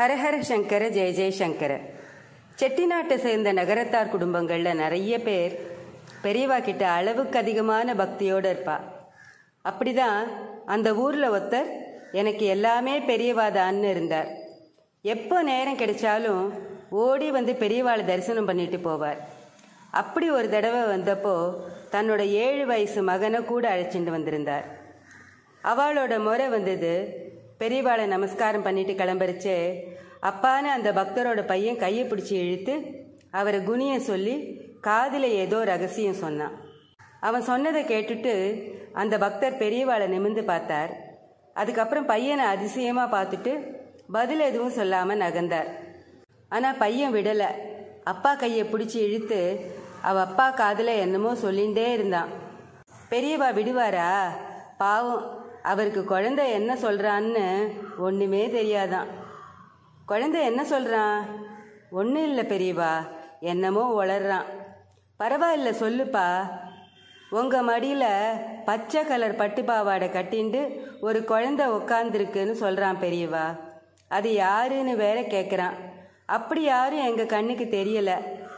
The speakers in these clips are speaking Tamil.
ஹரஹர சங்கர ஜெய ஜெயசங்கர. செட்டிநாட்டை சேர்ந்த நகரத்தார் குடும்பங்களில் நிறைய பேர் பெரியவா கிட்ட அளவுக்கு அதிகமான பக்தியோடு இருப்பா. அப்படிதான் அந்த ஊரில் ஒருத்தர் எனக்கு எல்லாமே பெரியவாதான்னு இருந்தார். எப்போ நேரம் கிடைச்சாலும் ஓடி வந்து பெரியவாளை தரிசனம் பண்ணிட்டு போவார். அப்படி ஒரு தடவை வந்தப்போ தன்னோட 7 வயசு மகனை கூட அழைச்சிட்டு வந்திருந்தார். அவளோட முறை வந்தது. பெரியவாளை நமஸ்காரம் பண்ணிட்டு கிளம்பரிச்சே அப்பான்னு அந்த பக்தரோட பையன் கையை பிடிச்சி இழுத்து அவரை குனிய சொல்லி காதில் ஏதோ ரகசியம் சொன்னான். அவன் சொன்னதை கேட்டுட்டு அந்த பக்தர் பெரியவாளை நிமிர்ந்து பார்த்தார். அதுக்கப்புறம் பையனை அதிசயமாக பார்த்துட்டு பதில் எதுவும் சொல்லாமல் நகர்ந்தார். ஆனால் பையன் விடலை. அப்பா கையை பிடிச்சி இழுத்து அவள் அப்பா காதில் என்னமோ சொல்லிகிட்டே இருந்தான். பெரியவா விடுவாரா? பாவம், அவருக்கு குழந்தை என்ன சொல்கிறான்னு ஒன்றுமே தெரியாதான். குழந்தை என்ன சொல்கிறான்? ஒன்றும் இல்லை பெரியவா, என்னமோ உளறான். பரவாயில்ல சொல்லுப்பா. உங்கள் மடியில் பச்சை கலர் பட்டு பாவாடை கட்டிண்டு ஒரு குழந்தை உக்காந்துருக்குன்னு சொல்கிறான் பெரியவா. அது யாருன்னு வேற கேட்குறான். அப்படி யாரும் எங்கள் கண்ணுக்கு தெரியலை.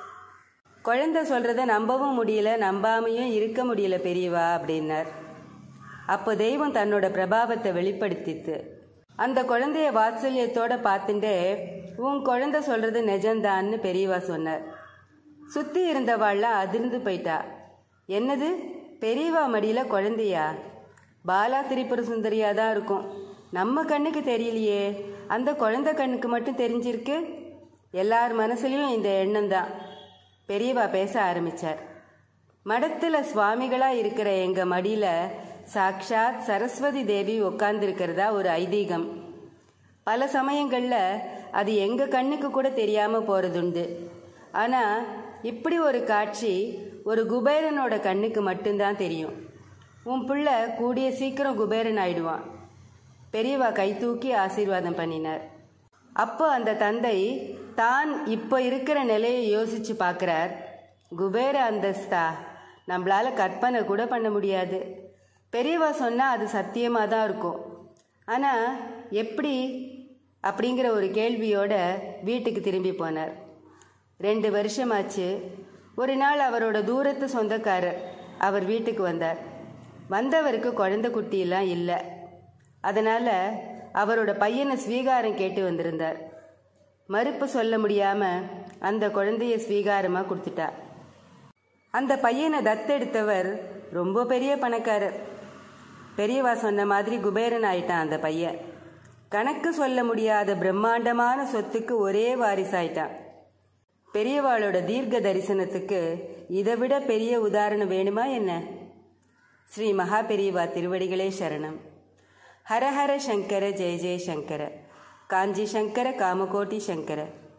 குழந்தை சொல்கிறத நம்பவும் முடியல, நம்பாமையும் இருக்க முடியல பெரியவா அப்படின்னார். அப்போ தெய்வம் தன்னோட பிரபாவத்தை வெளிப்படுத்தித்து அந்த குழந்தைய வாத்சல்யத்தோட பார்த்துட்டே உன் குழந்தை சொல்கிறது நிஜந்தான்னு பெரியவா சொன்னார். சுற்றி இருந்தவாள்லாம் அதிர்ந்து போயிட்டா. என்னது, பெரியவா மடியில் குழந்தையா? பாலா திரிபுர சுந்தரியாக தான் இருக்கும். நம்ம கண்ணுக்கு தெரியலையே, அந்த குழந்தை கண்ணுக்கு மட்டும் தெரிஞ்சிருக்கு. எல்லார் மனசுலையும் இந்த எண்ணம் தான். பெரியவா பேச ஆரம்பித்தார். மடத்தில் சுவாமிகளாக இருக்கிற எங்கள் மடியில் சாக்ஷாத் சரஸ்வதி தேவி உட்கார்ந்துருக்கிறதா ஒரு ஐதீகம். பல சமயங்களில் அது எங்கள் கண்ணுக்கு கூட தெரியாமல் போகிறதுண்டு. ஆனால் இப்படி ஒரு காட்சி ஒரு குபேரனோட கண்ணுக்கு மட்டும்தான் தெரியும். உன் பிள்ளை கூடிய சீக்கிரம் குபேரன் ஆயிடுவான். பெரியவா கை தூக்கி ஆசீர்வாதம் பண்ணினார். அப்போ அந்த தந்தை தான் இப்போ இருக்கிற நிலையை யோசித்து பார்க்குறார். குபேர அந்தஸ்தா நம்மளால் கற்பனை கூட பண்ண முடியாது. பெரியவா சொன்னால் அது சத்தியமாக தான் இருக்கும். ஆனால் எப்படி அப்படிங்கிற ஒரு கேள்வியோட வீட்டுக்கு திரும்பி போனார். 2 வருஷமாச்சு. ஒரு நாள் அவரோட தூரத்து சொந்தக்காரர் அவர் வீட்டுக்கு வந்தார். வந்தவருக்கு குழந்தை குட்டியெல்லாம் இல்லை. அதனால் அவரோட பையனை ஸ்வீகாரம் கேட்டு வந்திருந்தார். மறுப்பு சொல்ல முடியாமல் அந்த குழந்தைய ஸ்வீகாரமாக கொடுத்துட்டார். அந்த பையனை தத்தெடுத்தவர் ரொம்ப பெரிய பணக்காரர். பெரியவா சொன்ன மாதிரி குபேரன் ஆயிட்டான் அந்த பையன். கணக்கு சொல்ல முடியாத பிரம்மாண்டமான சொத்துக்கு ஒரே வாரிசாயிட்டான். பெரியவாளோட தீர்க்க தரிசனத்துக்கு இதை விட பெரிய உதாரணம் வேணுமா என்ன? ஸ்ரீ மகா பெரியவா திருவடிகளே சரணம். ஹரஹர சங்கர ஜெய ஜெய சங்கர. காஞ்சி சங்கர காமகோட்டி சங்கர.